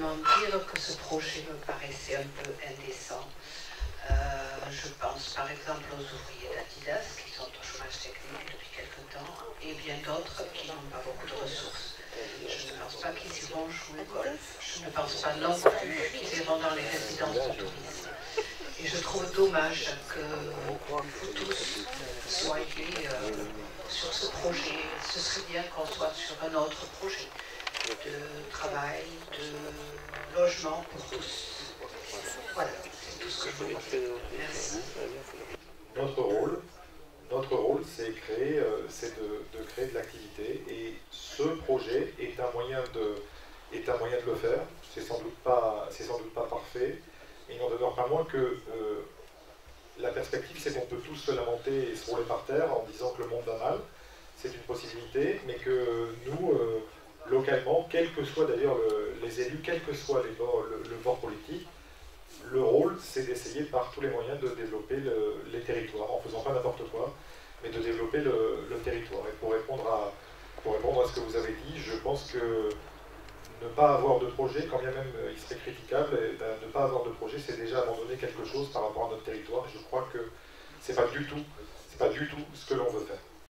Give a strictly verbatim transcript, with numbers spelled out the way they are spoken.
simplement dire que ce projet me paraissait un peu indécent. Euh, je pense par exemple aux ouvriers d'Adidas qui sont au chômage technique depuis quelque temps et bien d'autres qui n'ont pas beaucoup de ressources. Je ne pense pas qu'ils iront jouer au golf. Je ne pense pas non plus qu'ils iront dans les résidences de tourisme. Et je trouve dommage que vous tous soyez euh, sur ce projet. Ce serait bien qu'on soit sur un autre projet de travail, de logement pour tous. Voilà, c'est tout ce que je voulais dire. Merci. Notre rôle, notre rôle, c'est créer, euh, c'est de, de créer de l'activité, et ce projet est un moyen de, est un moyen de le faire. C'est sans doute pas, c'est sans doute pas parfait. Et il n'en demeure pas moins que euh, la perspective, c'est qu'on peut tous se lamenter et se rouler par terre en disant que le monde va mal. C'est une possibilité, mais que nous, euh, localement, quels que soient d'ailleurs le, les élus, quels que soit les bords, le, le bord politique, le rôle, c'est d'essayer par tous les moyens de développer le, les territoires, en faisant pas n'importe quoi, mais de développer le, le territoire. Et pour répondre, à, pour répondre à ce que vous avez dit, je pense que ne pas avoir de projet, quand bien même il serait critiquable, et ben, ne pas avoir de projet, c'est déjà abandonner quelque chose par rapport à notre territoire. Et je crois que c'est pas du tout, c'est pas du tout ce que l'on veut faire.